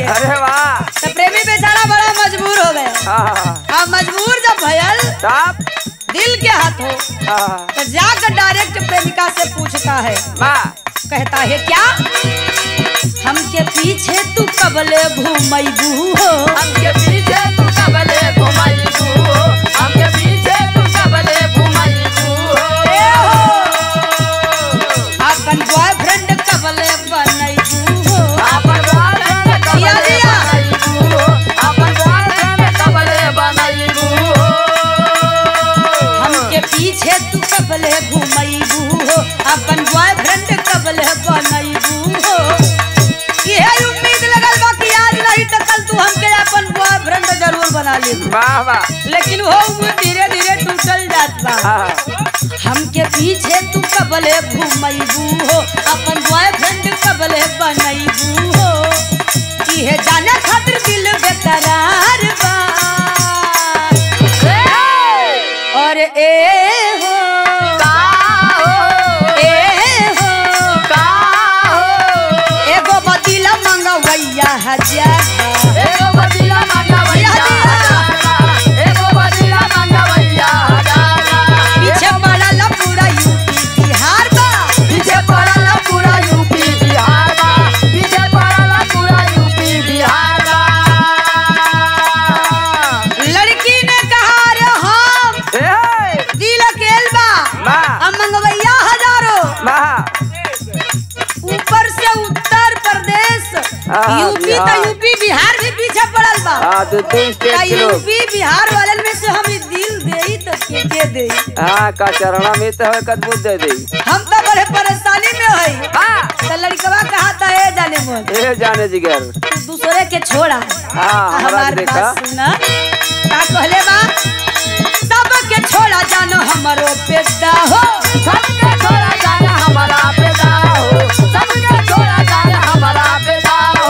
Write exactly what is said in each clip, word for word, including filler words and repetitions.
अरे वाह। तो प्रेमी बेचारा बड़ा मजबूर हो गया। अब मजबूर जब भयल तब दिल के हाथों तो जाकर डायरेक्ट प्रेमिका से पूछता है। कहता है क्या हमके पीछे तू कबले घूमैबू हो, हमके पीछे तू कबले घूमैबू हो, हमके पीछे तू कबले घूमैबू हो, अपन बॉयफ्रेंड कबले बनैबू हो, अपन बॉयफ्रेंड कबले बनैबू हो, अपन बॉयफ्रेंड कबले बनैबू हो, हमके पीछे तू कबले घूमैबू हो, अपन बॉयफ्रेंड कबले बनैबू हो। यही उम्मीद लगल बा कि आज नहीं तो कल तू हमके अपन बॉयफ्रेंड जरूर बना ले। वाह वाह। लेकिन वो उम्मीद धीरे धीरे टूटल जात बा। हमके पीछे तू कबले घूमैबू हो, अपन बॉयफ्रेंड कबले बनैबू हो, इहे जाने खातिर दिल बेकरार बा। और ए हो का हो, ए हो का हो, एगो बदीला मंगवैया हजार, एगो बदीला मंगवैया हजार, एगो बदीला मंगवैया हजार, पीछे पड़ल पूरा यूपी बिहार बा, पीछे पड़ल पूरा यूपी बिहार बा, पीछे पड़ल पूरा यूपी बिहार बा। लड़की ने कहा रे हम दिल अकेल बा, अब मंगवैया हजारों, ऊपर से उत्तर प्रदेश यूपी तो यूपी बिहार भी पीछे पड़ल बा। यूपी बिहार वाले में से हम दिल दे तो के के दे, हाँ का चरणा में तो है कदबूत दे दे। हम तो बड़े परेशानी में है। तो लड़कवा कहा था ए जाने मोल, ए जाने जिगर तू दूसरे के छोड़ा। हाँ हमारा देखा सुना का कहले बा, सब के छोड़ा जानो हमरो पेदा हो, सबके छोड़ा जाना हमारा पेदा हो, सबके छोड़ा जाना हमारा पेदा हो,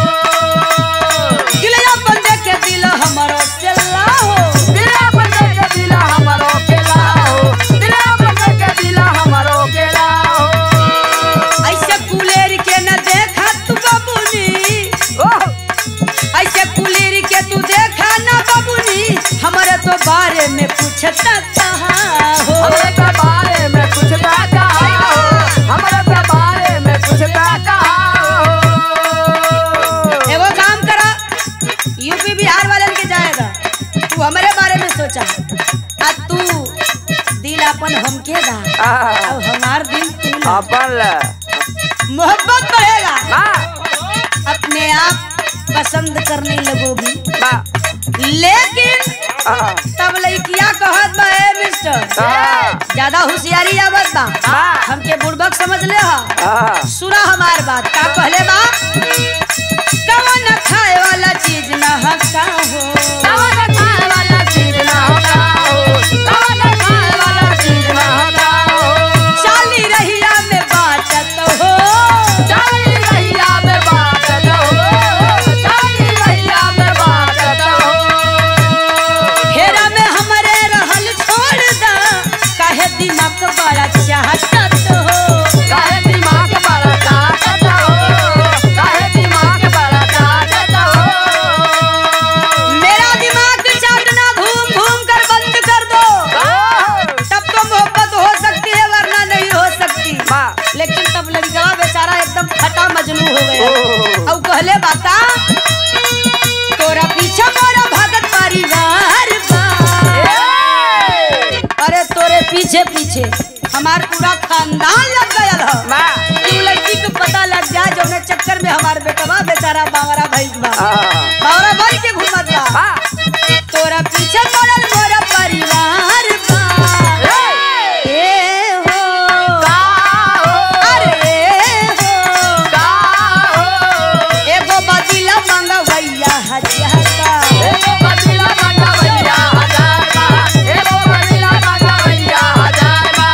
दिलया बंदे के दिल हमरो चला हो, दिला बंदे के दिला हमारो केला हो, दिला बंदे के दिला हमारो केला हो। ऐसे कुलेर के न देखा तू बाबूनी, ऐसे कुलेर के तू देखा ना बाबूनी, हमारे तो बारे में पूछता कहाँ हो, हमरे के बारे में पूछता कहाँ हो, हमरे के बारे में पूछता कहाँ हो। एगो काम करा, यूपी बिहार वाले के जाएगा, तू हमारे बारे में सोचा, आज तू दिल अपन हमके दा और हमार दिल तू ला। अपन ला मोहब्बत बढ़ेगा, अपने आप पसंद करने लगोगी। लेकिन तब लड़किया कहत बा ए मिस्टर ज्यादा होशियारी आवत बा, हमके बुड़बक समझ ले हा। सुना हमार बात का कहले बा, कवन खाए वाला चीज ना हका हो, कवन खाए वाला चीज ना होता हो, कवन खाए वाला चीज ना होता हो, चाली रहिया में बाटत हो, चाली रहिया में बाटत हो, चाली रहिया में बाटत हो, हेरा में हमरे रहल छोड़ दा, काहे दिमाग बड़ा चाहत हो, काहे दिमाग बड़ा चाहत हो, काहे दिमाग बड़ा चाहत हो, मेरा दिमाग चाटना घूम घूम कर बंद कर दो, तब तो मोहब्बत हो सकती है वरना नहीं हो सकती। लेकिन तब लड़का बेचारा एकदम फटा मजनू हो गया और कहले बाता, तोरा पीछे मोरा भगत परिवार बा, अरे तोरे पीछे पीछे हमार पूरा खानदान लग गया है। तू लड़की को पता लग जाए जो ने चक्कर में हमार बेटवा बेचारा बावरा भइल बा, बावरा भइल के घूमत बा, तोरा पीछे पड़ल मोरा परिवार बा। ए हो का हो, अरे हो का हो, एगो बदीला मंगवैया हजार का, एगो बदीला मंगवैया हजार बा, एगो बदीला मंगवैया हजार बा।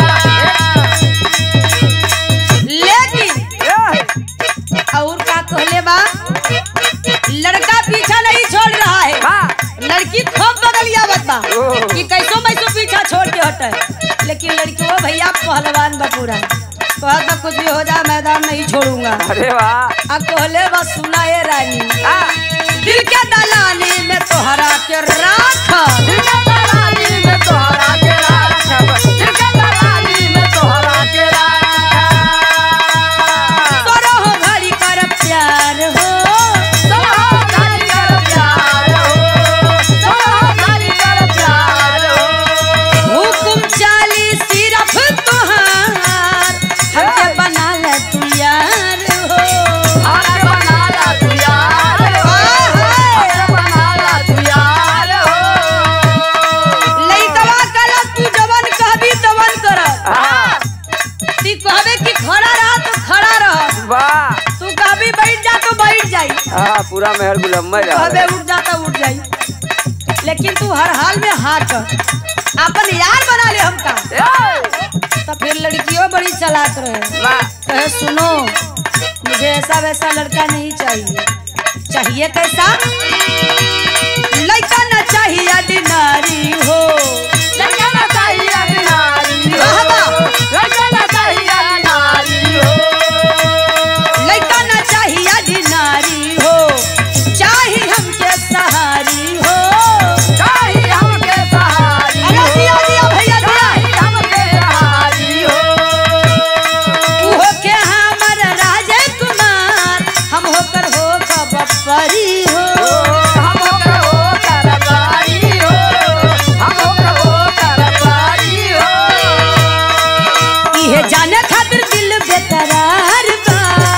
लेकिन और का कहले बा, लड़का पीछा नहीं छोड़ रहा है, लड़की खूब बगलिया बता कि कैसो मैसो पीछा छोड़ के हटे, लेकिन लड़की वो भैया पहलवान बा पूरा, कहत बा कुछ भी हो जाए मैदान नहीं छोड़ूंगा। अरे वाह। अब कहले बस सुना ये रानी, हाँ। दिल के दलानी में तोहरा के राख, दिल के दलानी में तोहरा के राख, दिल के दलानी में तोहरा के राख। तोरो हो घड़ी कर प्यार हो, तोरो हो घड़ी कर प्यार हो, तोरो हो घड़ी कर प्यार हो। हुकुम चाली सिर्फ तोहार, हमके बना ले तू यार हो, हमके बना ला तू यार हो, हमके बना ला तू यार हो। लइकवा कला तू जवन कहबी तवन करब। हाँ। ती कहबे कि खड़ा रह तो खड़ा रह, वाह। तू कहबी बैठ जा तो बैठ जाई, हाँ पूरा मेहर गुलाम में जा। कहबे उठ जा तो उठ जाई, लेकिन तू हर हाल में हाथ अपन यार बना ले हमका। तो फिर लड़कियों बड़ी चालाक रहे, वाह। कहे सुनो मुझे ऐसा वैसा लड़का नहीं चाहिए, चाहिए कैसा लड़का न चाहिए अडिनारी हो, लड़का ना चाहिए नारी हो, वाह वाह। लड़का ना चाहिए नारी हो। लड़का न चाहिए अडिनारी हो, चाहिए हमके सहारी हो। चाहिए हमके सहारी अरे हो, दिया दिया भैया दिया, चाहिए हमके सहारी हो। तू होके हमर राजकुमार, हम होकर हो बप्परी हो। हम होकर हो करबारी हो, हम होकर हो करबारी हो। इहे जाने खातिर दिल बेकरार बा।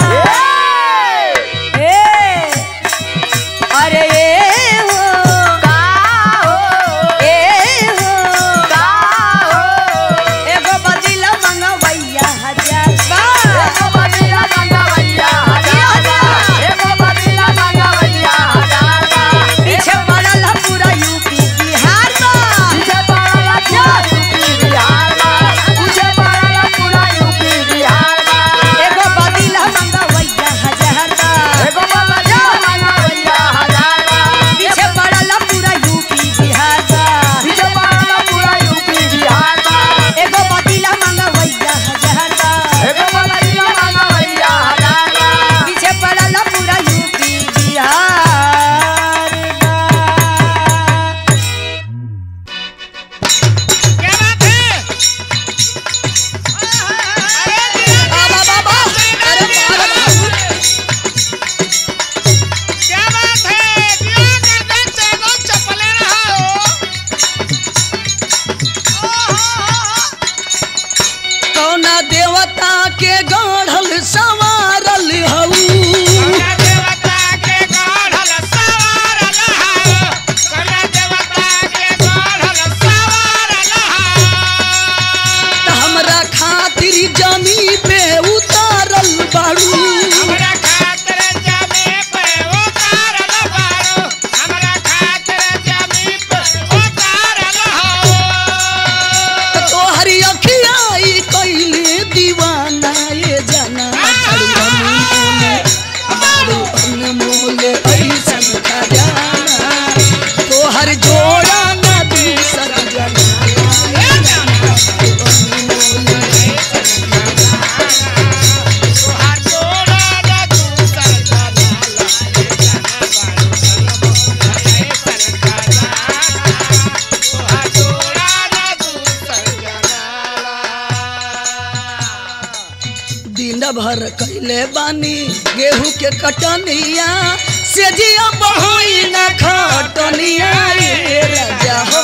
ए, ए, अरे ए हो, का हो, ए हो, का हो। एगो बदिला मंगवैया हजार बा। एको बदिला मंगवैया हजार बा, एको बदिला मंगवैया हजार बा। पीछे पड़ल ह पूरा यूपी बिहार बा। पीछे पड़ल पूरा यूपी बिहार बा, पीछे पड़ल पूरा यूपी बिहार बा। एगो बदिला मंगवैया हजार बा। एको बदिला मंगवैया हजार बा, पीछे पड़ल पूरा यूपी बिहार बा। पीछे पड़ल पूरा यूपी बिहार बा। एगो बदिला मंगवैया हजार बा। एको बदिला मंगवैया हजार बा। पीछे पड़ल पूरा यूपी बिहार बा। क्या बात है? अरे बाबा बाबा, अरे बाबा क्या बात है? दिया गर्दन से एकदम चपले रहा हो। कौना देवता के गढ़ल संवारल हऊ, कन्या देवता के गढ़ल सवारल हाओ, कन्या देवता के गढ़ल सवारल हाओ। त हमरा खातिर जमी पे उतारल बाड़ू। हमरा खातिर जमी पे उतारल बारो, हमरा खातिर जमी पे उतारल हाओ। त तोहरी अखियाई कइले दीवाना ये जना, बड़ू अनमोल ऐसन खजाना, तोहर जोड़ा न दूसर जना। तोहार जोड़ा न दूसर जनाला, ये जाना बारू सनम ऐसन खजाना। तोहार जोड़ा न दूसर जनाला। दिन भर कैले बानी गेहूं के कटनिया, से जिया बहुई न खटनिया ये राजा हो।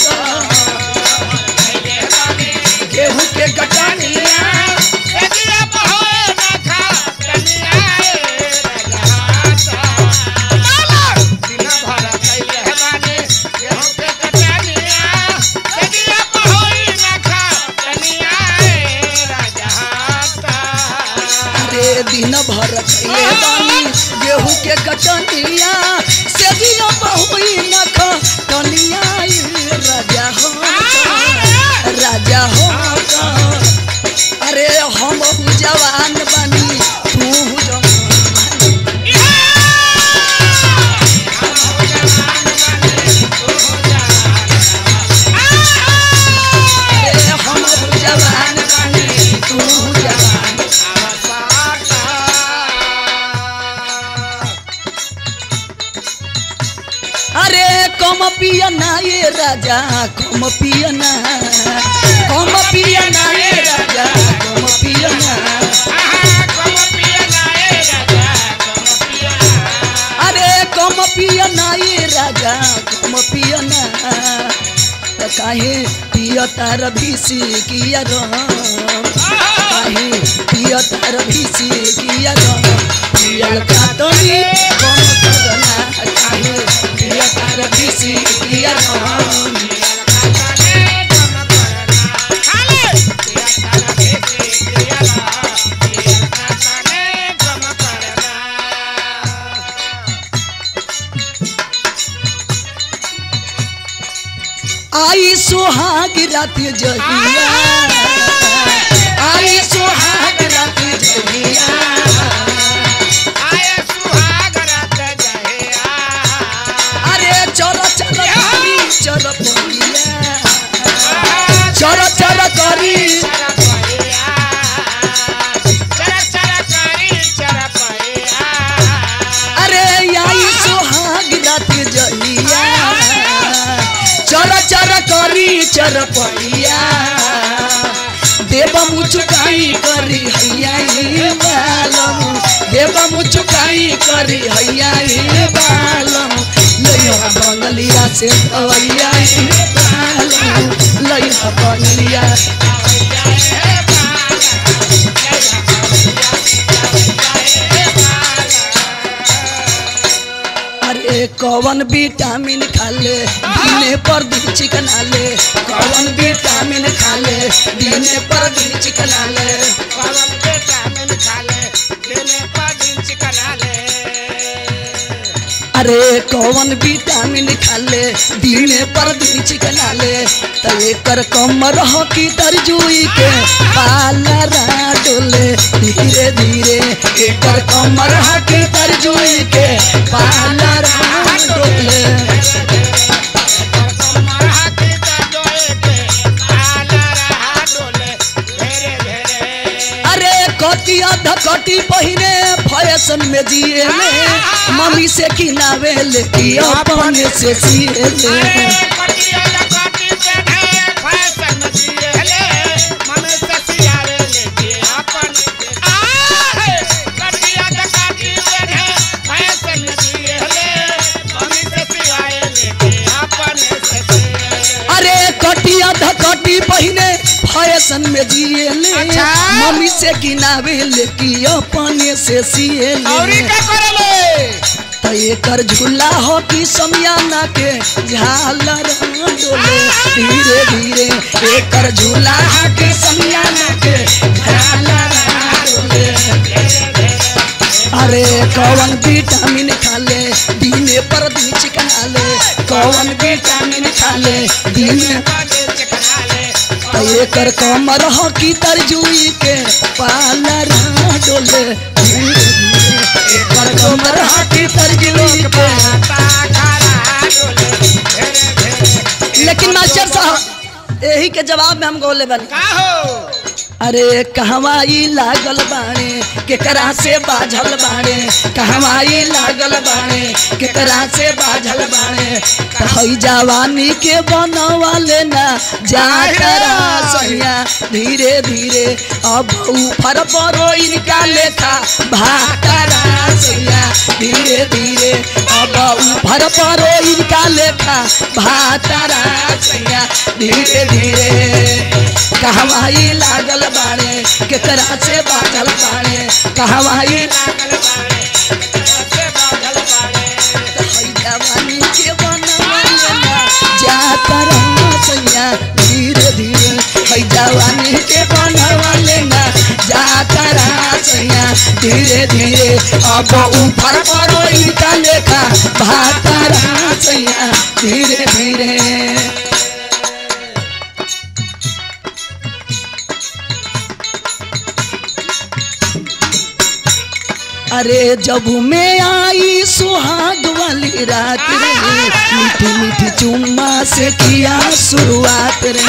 गेहूं के कटनिया, एजिया बहोए न खा कनिया ए राजा। लाला दिन भर कैले बानी गेहूं के कटनिया, एजिया बहोए न खा कनिया ए राजा। अरे दिन भर कैले बानी गेहूं के कटनिया, से जिया बहुई न खटनिया ये राजा हो, राजा हो। अरे हम जवान बनी तू जवान, अरे हम जवान बनी तू जवान। कम पिया ना ये राजा कम पिया ना कम पिया ना ये राजा कम पिया ना अरे कम पिया ना ये राजा कम पिया ना काहे पिया तार भीसी किया राम काहे पिया तार भीसी किया राम पियल का तोनी कम करना काहे पिया तार भीसी किया राम आई सुहाग रात जहिया आई सुहाग रात जहिया अरे चलो चलो करी चलो पहिया चलो चलो करी अरे आई सुहाग रात जहिया चर चर करी चर पहिया देव मुचुकाई करी हैया बालम देव मुचुकाई करी हैया बालम लइहा बंगलिया से भैया बालम लइहा बंगलिया अरे कौन विटामिन खा ले दिने पर दिन चिकन आले कौन विटामिन खा ले दिने पर दिन चिकन आले अरे कौन विटामिन खा ले दिने पर दिन चिकन आले तो एकर कमर हो की तरजुई के पालरा डोले धीरे धीरे एकर कमर हो की तरजुई के पालरा डोले अरे कटिया धकटी पहिने फैशन में जिए ले मम्मी से किनावे ले कि अपने से सिए ले अरे कटिया धकटी पहिने फैशन में जिए ले मम्मी से किनावे ले कि अपने से सिए ले तो एकर झूला हो कि समियाना के झालर डोले धीरे धीरे एकर झूला हो कि समियाना के झालर डोले अरे कौन विटामिन खा ले दिने पर दिन चिकन आले कौन विटामिन खा ले दिने तो एकर कमर हो की तरजुई के पालर डोले धीरे धीरे एकर कमर हो की तरजुई के लेकिन मास्टर साहब यही के जवाब में हम गोले बन अरे कहवाई लागल बाणे केकरा से बाझल बाणे कहवाई लागल बाणे केकरा से बाझल बाणे हई जवानी के बनवाले ना जाकरा सैया धीरे धीरे अब ऊपर परो इनका लेखा भाकरा सैया धीरे धीरे अब ऊपर परो इनका लेखा भाकरा सैया धीरे धीरे कहवाई लागल बाणे केकरा से बाझल बाणे कहवाई लागल बाणे केकरा से बाझल बाणे हई जवानी के बनवाले ना जाकरा सैया धीरे धीरे हई जवानी के बनवाले ना जाकरा सैया धीरे धीरे अब ऊपर परो इनका लेखा भाकरा सैया धीरे धीरे अरे जब मैं आई सुहाग वाली रात रे मीठी मीठी चुम्मा से किया शुरुआत रे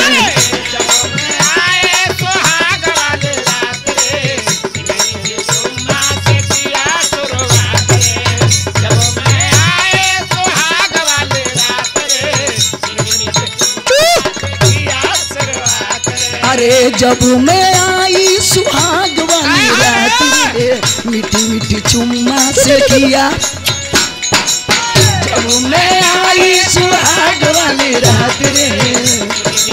जब मैं आई सुहाग वाली रात रे मीठी मीठी चुम्मा से किया जब मैं आई सुहाग वाली रात रे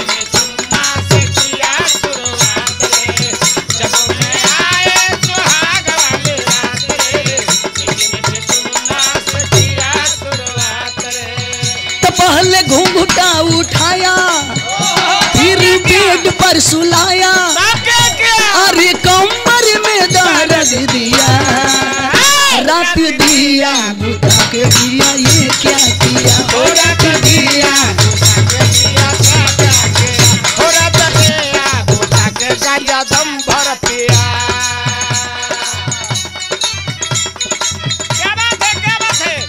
तो पहले घूंघटा उठाया फिर बेड पर सुलाया अरे कमर में दर्द दिया रात दिया बुता के दिया ये क्या किया हो रात दिया दम भर पिया क्या बात है क्या बात है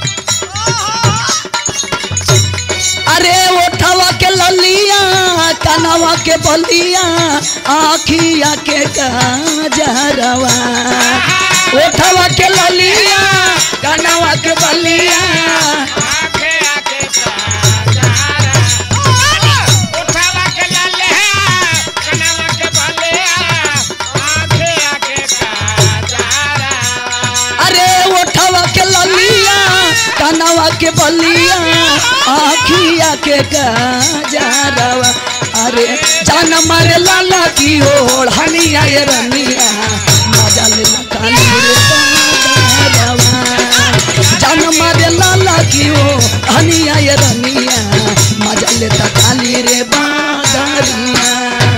अरे उठवा के ललिया कनवा के बलिया आखिया के काजरवा उठवा के ललिया कनवा के बलिया आखे आखे काजरा उठावा के ललिया कनवा के बलिया आखे आखे काजरा अरे उठवा के ललिया कनवा के बलिया आखिया के काजरवा अरे जान मारे लाला की ओढ़ हनिया ये रनिया मजा ले काली रे बाबा जान मारे लाला की ओढ़ हनिया ये रनिया मजा ले काली रे बादरिया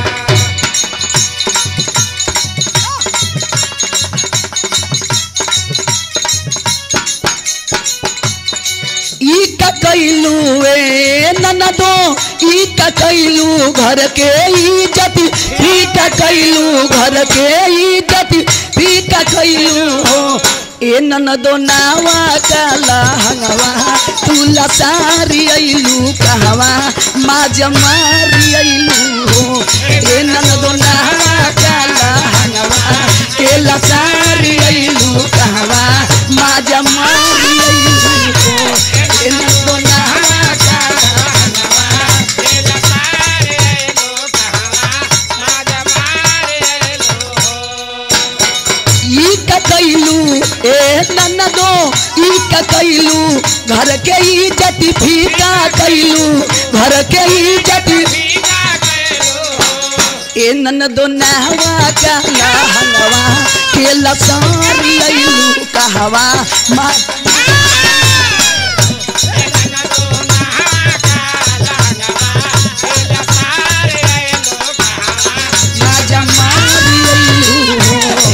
ई का कैलू ए ननदो ई का कैलू घर के इज्जत ई का कैलू घर के इज्जत ई का कैलू हो ए ननदो नावा काला हंगवा तुला सारी अइलू कहवा माज मारी अइलू हो ए ननदो नावा काला हंगवा केला सारी अइलू कहवा माज मारी अइलू हो ए ननदो नावा काला ई का कैलू ए ननदो ई का कैलू घर के इज्जत फीका कैलू घर के इज्जत ए ननदो नहवा काला हंगवा के लसारी अइलू कहवा मा माजा मारी अइलू हो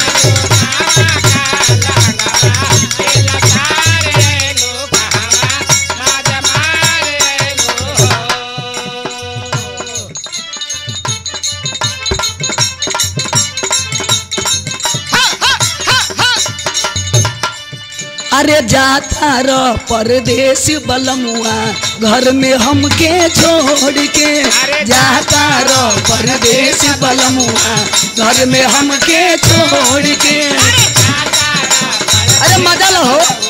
अरे जाता रो परदेश बलमुआ घर में हमके छोड़ के जाता रो परदेश बलमुआ घर में हमके छोड़ के अरे मजा लो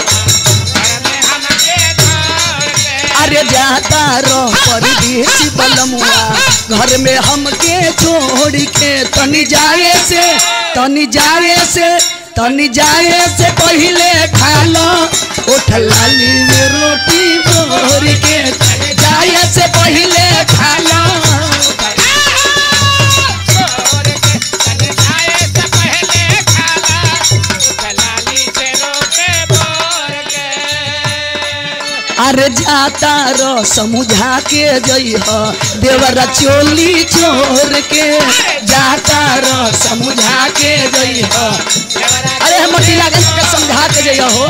अरे जाता रो परदेश बलमुआ घर में हमके छोड़ के तनी जाए से तनी जाए से तनी जाए से पहले खा लो उठ लाली में रोटी भोर के जाए से पहले खा लो अरे जाता रो समुझा के जइह देवरा चोली छोड़ के जाता रो समुझा के जइह अरे हम मटी लागल के समझा के जइह हो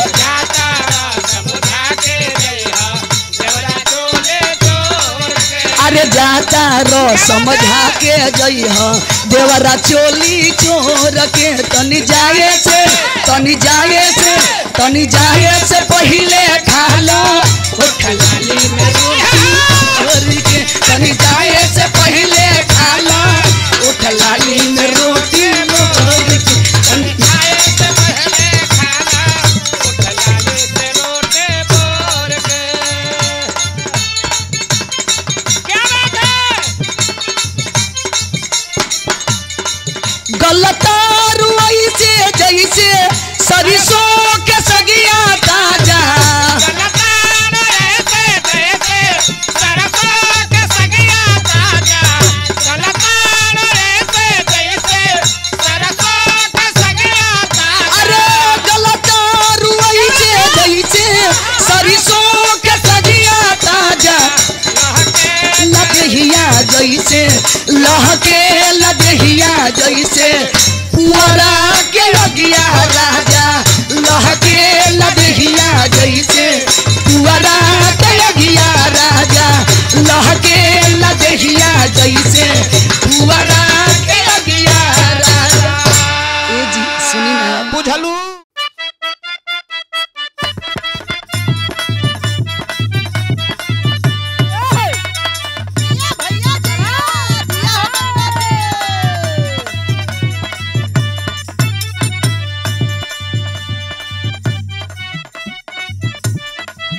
अरे जाता रो समझा के जइह देवरा चोली छोड़ के तनी जाए से तनी जाए से तनी जाए से पहले खा लो उठ लाली में रोटी के तनी जाए से पहले खा लो उठ लाली में रोटी मोर के तनी जाए से पहले खा लो उठ लाली से रोटी मोर के क्या बात है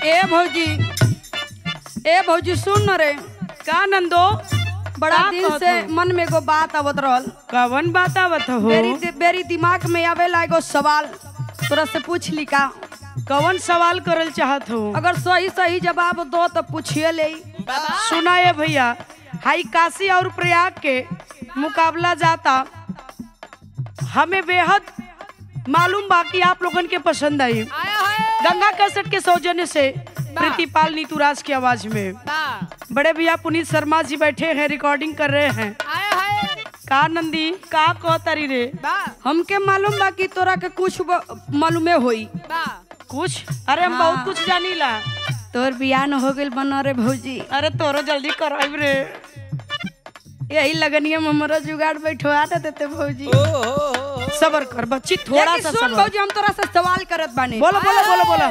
ए भौजी ए भौजी सुन न रे। का नंदो बड़ा दिन से मन में एगो बात आवत रहल। कवन बात आवत हो? मेरी मेरी दिमाग में आवेला एगो सवाल तोरा से पूछ ली का। कवन सवाल करल चाहत हो? अगर सही सही जवाब दो तो पूछिए ले। सुना है भैया, हाई काशी और प्रयाग के मुकाबला जाता हमें बेहद मालूम बाकी आप लोगन के पसंद आई। गंगा कैसेट के सौजन्य से प्रीतिपाल नीतूराज की आवाज में बड़े भैया पुनीत शर्मा जी बैठे हैं, रिकॉर्डिंग कर रहे हैं। का नंदी का कहतारी रे? हमके मालूम बा कि तोरा के कुछ मालूमे होई। कुछ? अरे हम बहुत कुछ जानीला। तोर बियाह न हो गइल बना रे भौजी। अरे तोरो जल्दी कराइब रे। यही लगनिया में हमारा जुगाड़ बैठवा देते भौजी। सबर कर बच्ची, थोड़ा सा सुन भौजी, हम तोरा से सवाल करत बानी। बोलो बोलो बोलो बोलो।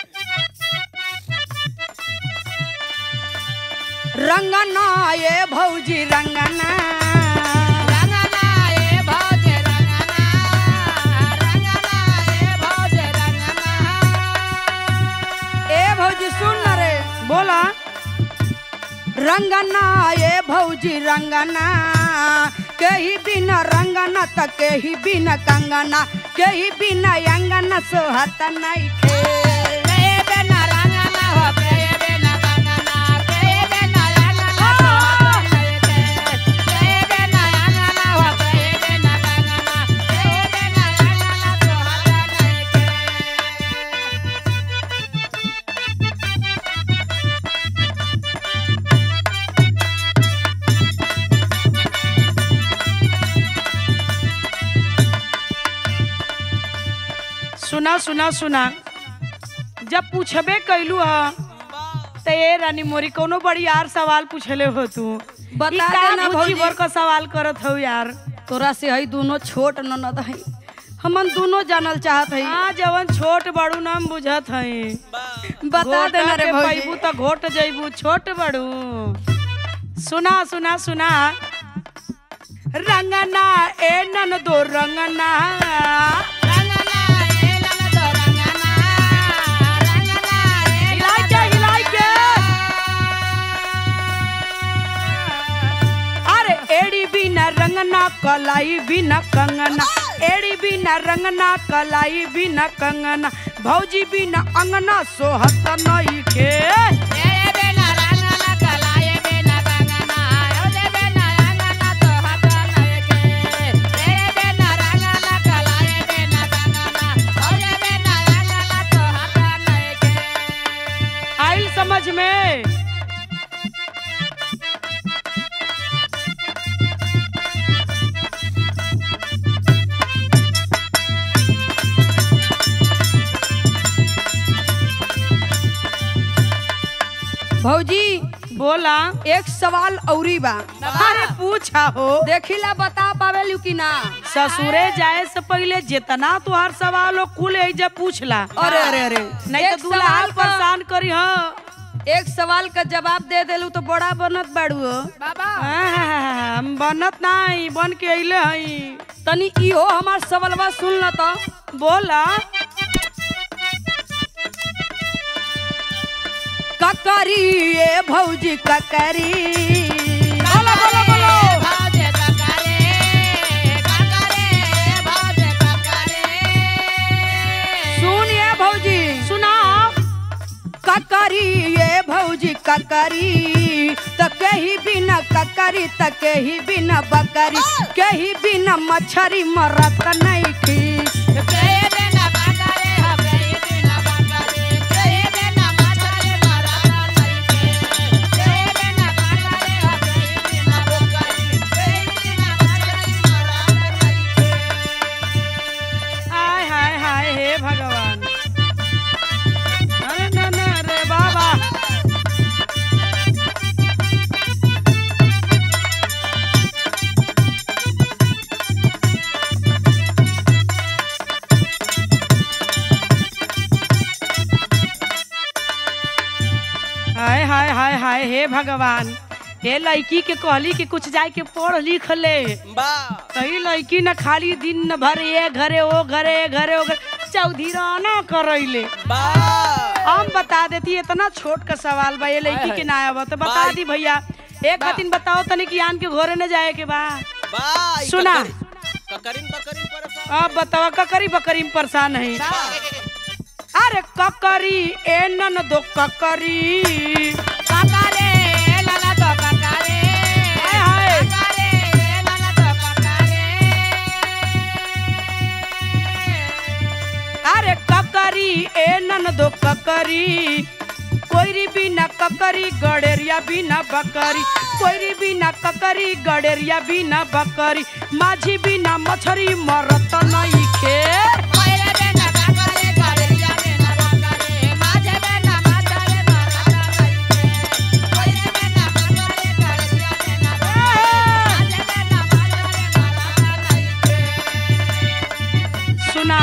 रंगना ये भौजी रंगना बोला। रंगना ये भौजी रंगना कहीं बिना रंगना त कहीं बिना कंगना कहीं बिना अंगना सोहत नहीं खे। सुना सुना सुना, जब पूछबे कैलू हा तो ये रानी मोरी कोनो बड़ी यार सवाल पूछले हो तू। बता देना भौजी भर का सवाल करत हो यार। तोरा से हई दोनों छोट ननद हई, हमन दोनों जानल चाहत हई। हां जवन छोट बड़ू नाम बुझत हई। बता देना रे भौजी। पैबू तो घोट जइबू छोट बड़ू। सुना सुना सुना, रंगना ए नन दो रंगना एड़ी बिना रंगना कलाई बिना कंगना, एड़ी बिना रंगना कलाई बिना कंगना, भौजी बिना अंगना सोहत नहीं के। आइल समझ में? भौजी बोला। एक सवाल औरी बा। अरे पूछा हो। देखिला बता पावेलू कि ना? ससुरे जाए से पहले जितना तुहार सवाल हो कुल एजा पूछला। अरे अरे अरे नहीं तो दूल्हा परेशान करी। हाँ एक सवाल का जवाब दे देलू तो बड़ा बनत बाड़ू हो बाबा। हम बनत नहीं, बन के अइले हई। तनी इहो हमार सवालवा सुन ल तो। बोला। ककरी ए भौजी ककरी। बोलो बोलो बोलो। सुन ये भौजी सुना। ककरी ए भौजी ककरी त कहीं बिना ककरी त कहीं बिना बकरी कहीं बिना मछरी मरत नहीं थी। हाय हाय हाय हाय हे भगवान, हे लड़की के कहली कि कुछ जाए के पढ़ लिख ले। कई लड़की न खाली दिन भर ये घरे ओ घरे घरे ओ घरे चौधरी राना करैले। हम बता देती इतना छोट का सवाल बा ये लड़की के ना आवा तो बता दी भैया एक बातिन बताओ तनी कि आन के घोरे न जाए के बा सुना अब बताओ ककरी बकरी में परेशान है अरे ककरी ए नन दो ककरी ककरे लाला तो ककरे हाय हाय ककरे लाला तो ककरे अरे ककरी ए नन दो ककरी कोयरी बिना ककरी गड़ेरिया बिना बकरी कोयरी बिना ककरी गड़ेरिया बिना बकरी माझी बिना मछरी मरत नहीं खे कोयरे बिना ककरे गड़ेरिया बिना बकरे माझे बिना मछरी मरत नहीं खे कोयरे बिना ककरे गड़ेरिया बिना बकरे माझे बिना मछरी मरत नहीं खे सुना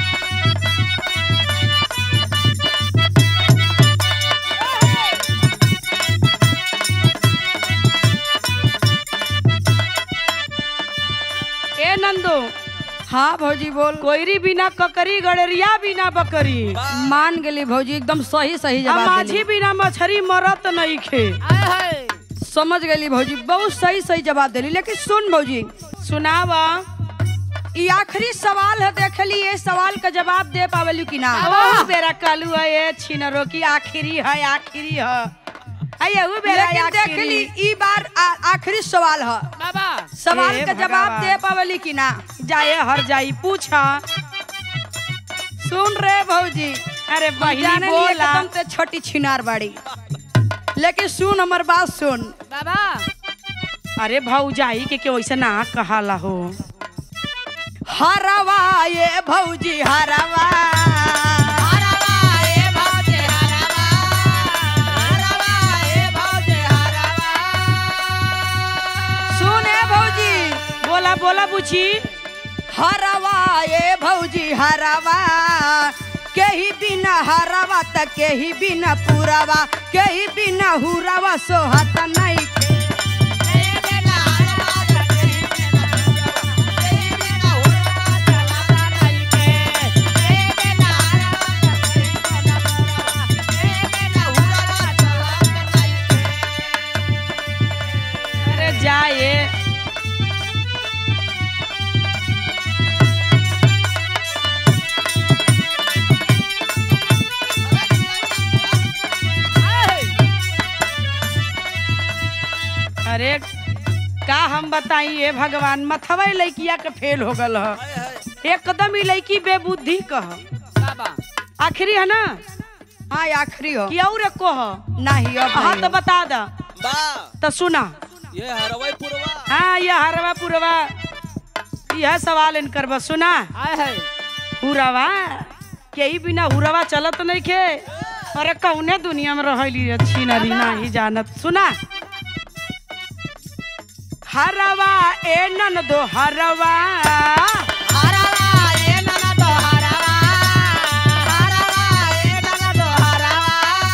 ए नंदो हाँ भौजी बोल कोयरी बिना ककरी गड़ेरिया बिना बकरी मान गेली भौजी एकदम सही सही अब जवाब माझी देली। बिना मछरी मरत नहीं खे समझ गेली भौजी बहुत सही सही जवाब देली लेकिन सुन भौजी सुनावा ये आखिरी सवाल है देखली ये सवाल का जवाब दे पावेली कि ना अब बेरा कालू है ये छिनरो की आखिरी है आखिरी है अयहू बेरा लेकिन देखली ई बार आ- आखिरी सवाल है बाबा सवाल हे का जवाब भगवान। दे पावेली कि ना जाए हर जाई पूछा सुन रे भौजी अरे बहिनी जाने लिए बोला एकदम ते छोटी छिनार बाड़ी लेकिन सुन हमर बात सुन बाबा अरे भौजाई के क्यों ऐसे ना कहाला हो हरवा ये भौजी हरवा हरवा ए भौजे हरवा हरवा ए भौजे हरवा सुन ए भौजी बोला बोला बुची हरवा ये भौजी हरवा केही बिना हरवा त केही बिना पुरवा केही बिना हुरवा सोहत नहीं ए बेला हरवा जके बेला ए बेला हुरवा चलता नहीं के ए बेला हरवा जके बेला ए बेला हुरवा चलता नहीं के अरे जाए अरे का हम बताई ये भगवान मथवे लड़किया के फेल हो गल ह एकदम ही लड़की बेबुद्धि कह बाबा आखिरी है ना हाँ आखिरी हो कि और को ह नहीं अब हाँ नहीं तो हो। बता दा तो सुना ये हरवाई पुरवा हाँ ये हरवा पुरवा यह सवाल इनकर बस सुना आए है हुरवा यही बिना हुरवा चलत नहीं खे अरे कौने दुनिया में रहली अच्छी नरी नहीं जानत सुना हरवा ए नन दो हरवा हरवा ए नना दो हरवा हरवा ए नना दो हरवा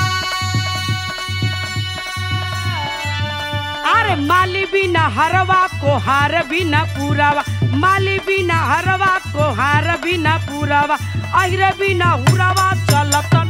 अरे माली बिना हरवा को हार बिना पूरावा माली बिना हरवा को हार बिना पूरावा अहिरे बिना हुरवा चलत